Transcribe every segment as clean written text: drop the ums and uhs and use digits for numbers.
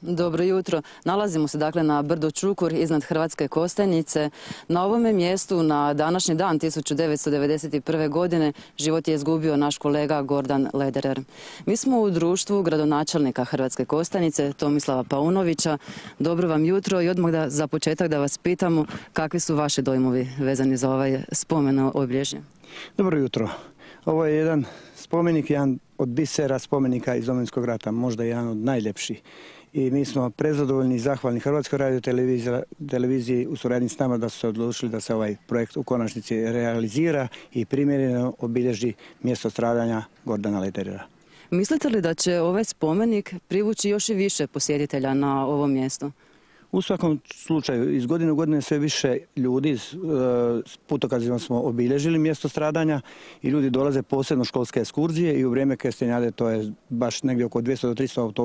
Dobro jutro. Nalazimo se dakle na brdu Čukur iznad Hrvatske Kostajnice. Na ovome mjestu na današnji dan 1991. godine život je izgubio naš kolega Gordan Lederer. Mi smo u društvu gradonačelnika Hrvatske Kostajnice Tomislava Paunovića. Dobro vam jutro i odmah za početak da vas pitamo kakvi su vaši dojmovi vezani za ovaj spomen obilježje. Dobro jutro. Ovo je jedan spomenik, jedan od bisera spomenika iz Domovinskog rata, možda jedan od najljepših. I mi smo prezadovoljni i zahvalni Hrvatskoj radioteleviziji u suradnji s nama da su se odlučili da se ovaj projekt u konačnici realizira i primjereno obilježi mjesto stradanja Gordana Lederera. Mislite li da će ovaj spomenik privući još i više posjetitelja na ovom mjestu? U svakom slučaju, iz godine u godine sve više ljudi, s putokazima smo obilježili mjesto stradanja i ljudi dolaze posebno školske ekskurzije i u vrijeme Kestenjade to je baš negdje oko 200 do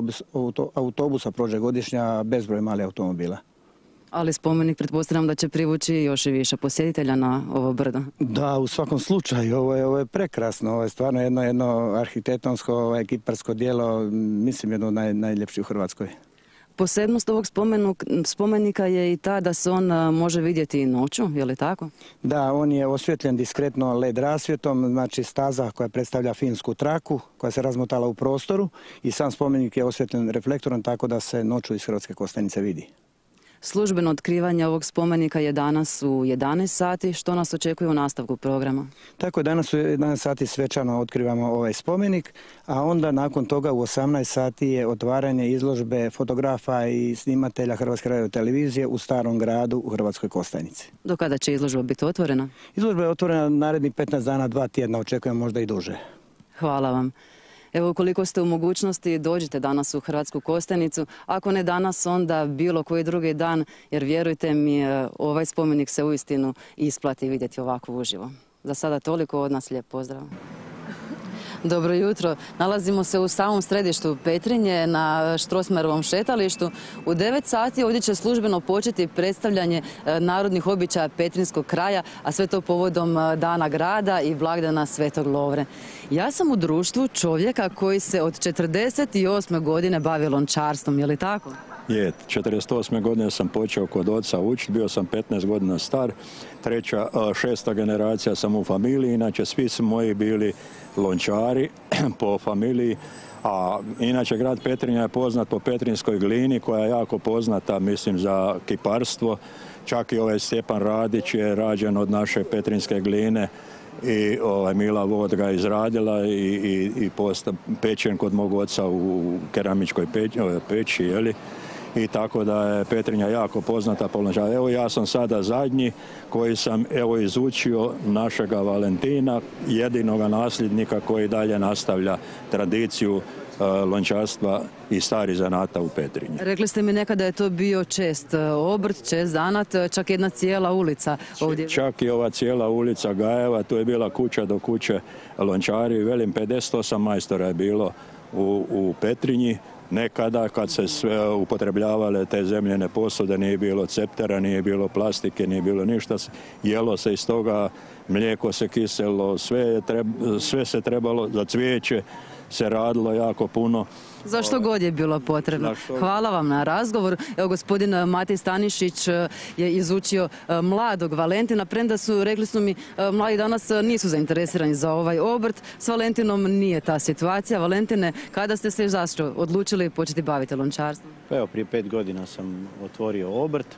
300 autobusa prođe godišnja, bezbroj malih automobila. Ali spomenik pretpostavljam da će privući još i više posjetitelja na ovo brdo. Da, u svakom slučaju, ovo je prekrasno, ovo je stvarno jedno arhitektonsko, kiparsko djelo, mislim jedno od najljepših u Hrvatskoj. Posebnost ovog spomenika je i ta da se on može vidjeti i noću, je li tako? Da, on je osvjetljen diskretno LED rasvjetom, znači staza koja predstavlja filmsku traku koja se razmotala u prostoru i sam spomenik je osvjetljen reflektorom tako da se noću iz Hrvatske Kostajnice vidi. Službeno otkrivanje ovog spomenika je danas u 11 sati. Što nas očekuje u nastavku programa? Tako je, danas u 11 sati svečano otkrivamo ovaj spomenik, a onda nakon toga u 18 sati je otvaranje izložbe fotografa i snimatelja Hrvatske radiotelevizije u Starom gradu u Hrvatskoj Kostajnici. Do kada će izložba biti otvorena? Izložba je otvorena narednih 15 dana, 2 tjedna, očekujem možda i duže. Hvala vam. Evo, ukoliko ste u mogućnosti, dođite danas u Hrvatsku Kostajnicu. Ako ne danas, onda bilo koji drugi dan, jer vjerujte mi, ovaj spomenik se uistinu isplati vidjeti ovako uživo. Za sada toliko, od nas lijep pozdrav. Dobro jutro. Nalazimo se u samom središtu Petrinje na Strossmayerovom šetalištu. U 9 sati ovdje će službeno početi predstavljanje narodnih običaja petrinjskog kraja, a sve to povodom Dana grada i blagdana Svetog Lovre. Ja sam u društvu čovjeka koji se od 48. godine bavi lončarstvom, je li tako? Je, 48. godine sam počeo kod oca učiti, bio sam 15 godina star, šesta generacija sam u familiji, inače svi su moji bili lončari po familiji, a inače grad Petrinja je poznat po petrinjskoj glini koja je jako poznata, mislim, za kiparstvo. Čak i ovaj Stjepan Radić je rađen od naše petrinjske gline i Mila Vod ga izradila i pečen kod mog oca u keramičkoj peći, jeli? I tako da je Petrinja jako poznata po lončarstvu. Evo, ja sam sada zadnji koji sam izučio našega Valentina, jedinoga nasljednika koji dalje nastavlja tradiciju lončarstva i starih zanata u Petrinji. Rekli ste mi nekada je to bio čest obrt, čest zanat, čak jedna cijela ulica ovdje. Čak i ova cijela ulica Gajeva, tu je bila kuća do kuće lončari, velim 58 majstora je bilo u Petrinji. Nekada kad se sve upotrebljavale te zemljene posude, nije bilo ceptera, nije bilo plastike, nije bilo ništa, jelo se iz toga, mlijeko se kiselo, sve se trebalo, za cvijeće se radilo jako puno. Za što god je bilo potrebno. Hvala vam na razgovor. Evo, gospodin Matej Stanišić je izučio mladog Valentina, premda rekli su mi, mladi danas nisu zainteresirani za ovaj obrt. S Valentinom nije ta situacija. Valentine, kada ste se zašto odlučili početi baviti lončarstvom? Evo, prije 5 godina sam otvorio obrt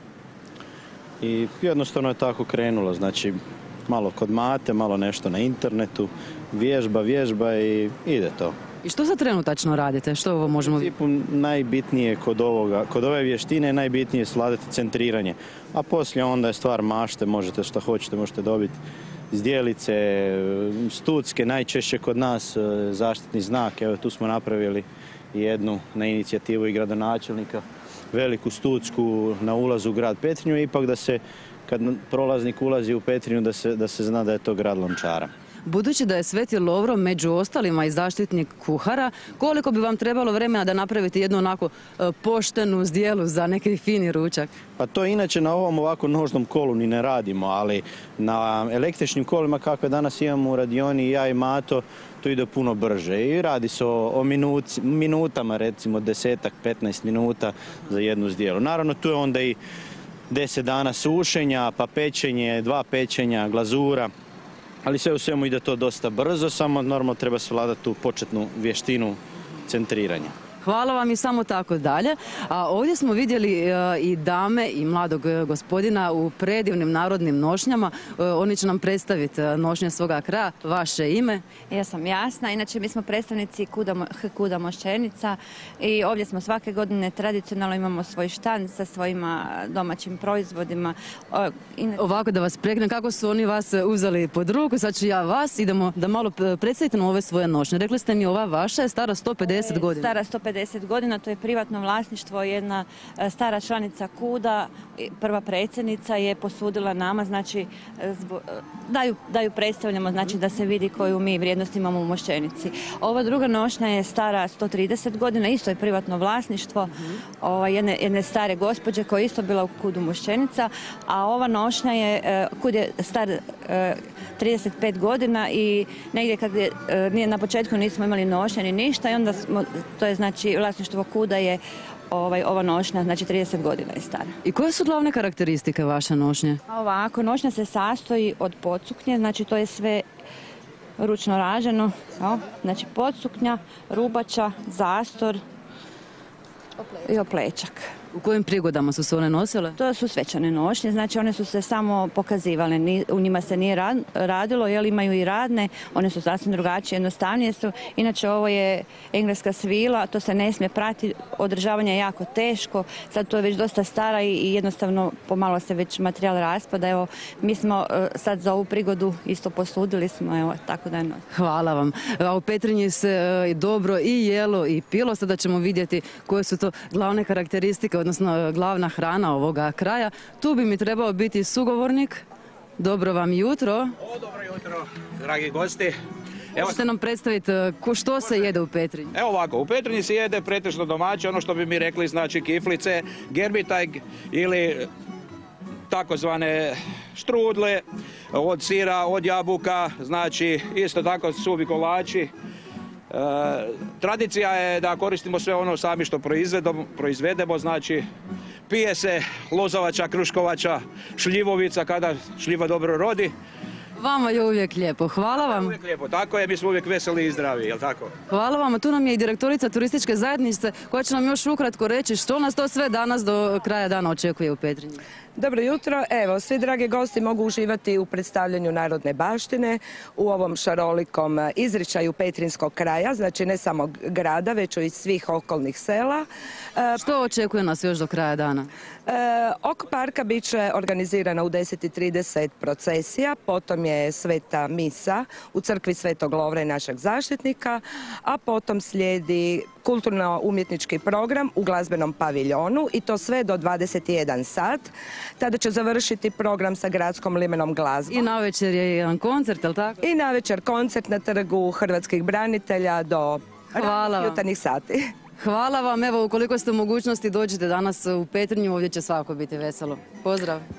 i jednostavno je tako krenulo. Znači, malo kod mate, malo nešto na internetu, vježba i ide to. I što sad trenutačno radite? Što ovo možemo vidjeti? U principu najbitnije kod ove vještine je najbitnije sladiti centriranje. A poslije onda je stvar mašte, možete što hoćete, možete dobiti zdjelice, stucke, najčešće kod nas zaštitni znak. Evo, tu smo napravili jednu na inicijativu i gradonačelnika, veliku stucku na ulazu u grad Petrinju, ipak da se, kad prolaznik ulazi u Petrinju, da se zna da je to grad lončara. Budući da je Sveti Lovro među ostalima i zaštitnik kuhara, koliko bi vam trebalo vremena da napravite jednu onako poštenu zdjelu za neki fini ručak? Pa to inače na ovom ovako nožnom kolu ni ne radimo, ali na električnim kolima kakve danas imamo u radioni, ja i Mato, to ide puno brže i radi se o minutama, recimo 10-15 minuta za jednu zdjelu. Naravno, tu je onda i 10 dana sušenja, pa pečenje, 2 pečenja, glazura, ali sve u svemu ide to dosta brzo, samo normalno treba svladati tu početnu vještinu centriranja. Hvala vam i samo tako dalje. A ovdje smo vidjeli i dame i mladog gospodina u predivnim narodnim nošnjama. Oni će nam predstaviti nošnje svoga kraja. Vaše ime? Ja sam Jasna, inače mi smo predstavnici Kuda Mošćenica i ovdje smo svake godine tradicionalno imamo svoj štand sa svojima domaćim proizvodima. Ovako da vas preknem, kako su oni vas uzeli pod ruku, sad ću ja vas, idemo da malo predstavite nam ove svoje nošnje. Rekli ste mi ova vaša je stara 150 godina. Stara 150 godina, to je privatno vlasništvo, jedna stara članica Kuda, prva predsjednica je posudila nama, znači da ju predstavljamo, znači da se vidi koju mi vrijednost imamo u Mošćenici. Ova druga nošnja je stara 130 godina, isto je privatno vlasništvo jedne stare gospođe koja je isto bila u Kudu Mošćenica, a ova nošnja je, Kud je star 35 godina i negdje kad na početku nismo imali nošnje ni ništa i onda to je znači vlasništvo Kuda je ova nošnja, znači 30 godina je stara. I koje su glavne karakteristike vaše nošnje? Ovako, nošnja se sastoji od podsuknje, znači to je sve ručno rađeno, znači podsuknja, rubača, zastor i oplečak. U kojim prigodama su se one nosile? To su svečane nošnje, znači one su se samo pokazivale, u njima se nije radilo, jer imaju i radne, one su sasvim drugačije, jednostavnije su. Inače ovo je engleska svila, to se ne smije pratiti, održavanje je jako teško, sad to je već dosta stara i jednostavno pomalo se već materijal raspada. Evo, mi smo sad za ovu prigodu isto posudili smo, evo, tako da je noć. Hvala vam. A u Petrinji se dobro i jelo i pilo, sada ćemo vidjeti koje su to glavne karakteristike, odnosno glavna hrana ovoga kraja. Tu bi mi trebao biti sugovornik. Dobro vam jutro. Dobro jutro, dragi gosti. Možete nam predstaviti što se jede u Petrinji? Evo ovako, u Petrinji se jede pretežno domaće, ono što bi mi rekli, znači kiflice, gerbitaj ili takozvane štrudle od sira, od jabuka, znači isto tako suvi kolači. Tradicija je da koristimo sve ono sami što proizvedemo, znači pije se lozovača, kruškovača, šljivovica kada šljiva dobro rodi. Vama je uvijek lijepo, hvala vam. Uvijek lijepo, tako je, mi smo uvijek veseli i zdravi, jel tako? Hvala vam, tu nam je i direktorica turističke zajednice koja će nam još ukratko reći što nas to sve danas do kraja dana očekuje u Petrinji. Dobro jutro, evo, svi dragi gosti mogu uživati u predstavljanju narodne baštine, u ovom šarolikom izričaju petrinskog kraja, znači ne samo grada, već i svih okolnih sela. Što očekuje nas još do kraja dana? Oko parka bit će organizirana u 10:30 procesija, potom je sveta misa u crkvi Svetog Lovre našeg zaštitnika, a potom slijedi kulturno-umjetnički program u glazbenom paviljonu i to sve do 21 sat. Tada će završiti program sa gradskom limenom glazbom. I navečer je jedan koncert, je li tako? I navečer koncert na trgu hrvatskih branitelja do jutarnjih sati. Hvala vam, evo ukoliko ste u mogućnosti dođite danas u Petrinju, ovdje će svako biti veselo. Pozdrav!